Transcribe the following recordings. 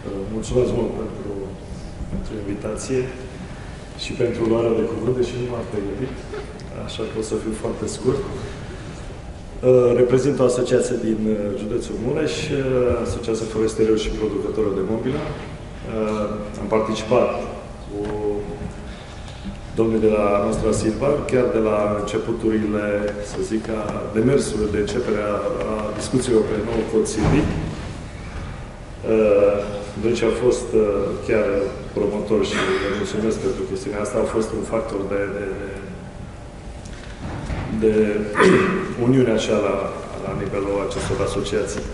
Mulțumesc mult pentru invitație și pentru luarea de cuvânt, deși nu m-am pregătit, așa că o să fiu foarte scurt. Reprezint o asociație din județul Mureș, Asociația Forestierilor și Producătorilor de Mobilă. Am participat cu domnul de la Nostra Silva, chiar de la începuturile, să zic, a demersurilor de începere a discuțiilor pe nou cod silvic. Deci a fost chiar promotor și vă mulțumesc pentru chestiunea asta. A fost un factor de uniune așa la nivelul acestor asociații.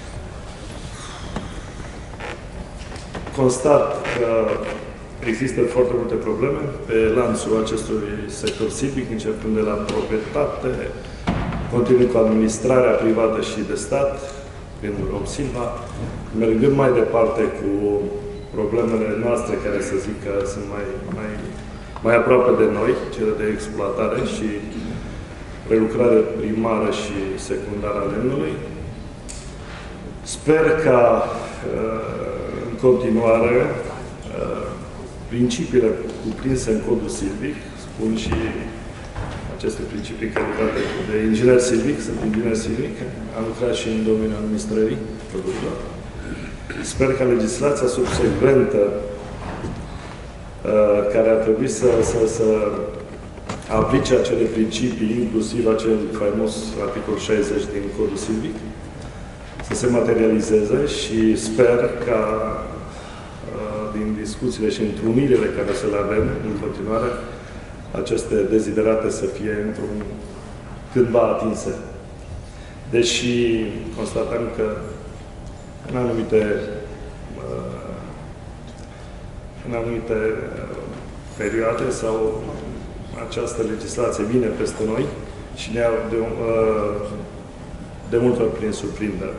Constat că există foarte multe probleme pe lanțul acestui sector silvic, începând de la proprietate, continuând cu administrarea privată și de stat, prin Romsilva, mergând mai departe cu problemele noastre, care să zic că sunt mai aproape de noi, cele de exploatare și prelucrare primară și secundară a lemnului. Sper ca în continuare principiile cuprinse în codul silvic, spun și aceste principii calculate de inginer silvic, sunt inginer silvic, am lucrat și în domeniul administrării produselor. Sper ca legislația subsecventă care ar trebui să aplice acele principii, inclusiv acel faimos articol 60 din codul silvic, să se materializeze și sper ca din discuțiile și întrunirile care să le avem în continuare, aceste deziderate să fie cândva atinse. Deși constatăm că în anumite perioade sau această legislație vine peste noi și ne ia de multe ori prin surprindere.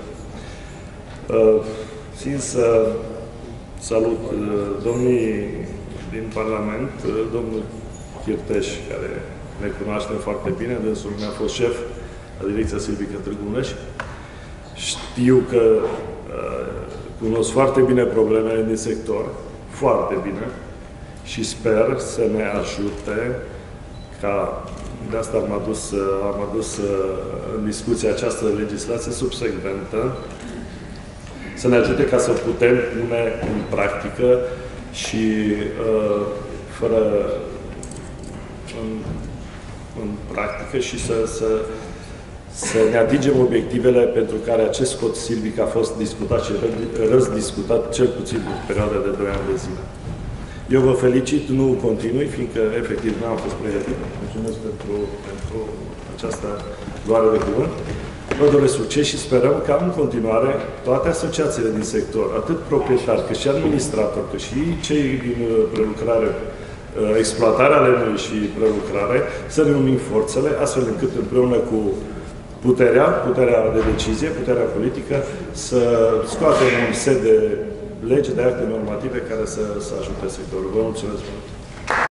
Țin să salut domnii din Parlament, domnul Chirteș, care ne cunoaștem foarte bine, dânsul mi-a fost șef la Direcția Silvică Târgu Mureș. Știu că cunosc foarte bine problemele din sector, foarte bine, și sper să ne ajute ca, de asta am adus în discuție această legislație subsecventă, să ne ajute ca să putem pune în practică și în practică și să ne atingem obiectivele pentru care acest cod silvic a fost discutat și răzdiscutat cel puțin în perioada de 2 ani de zile. Eu vă felicit, nu continui, fiindcă efectiv nu am fost pregătit. Mulțumesc pentru această luare de cuvânt. Vă doresc succes și sperăm ca în continuare toate asociațiile din sector, atât proprietari, cât și administratori, cât și cei din prelucrare, exploatarea lemnului și prelucrare, să ne unim forțele, astfel încât împreună cu puterea de decizie, puterea politică, să scoatem un set de legi, de acte normative care să ajute sectorul. Vă mulțumesc mult!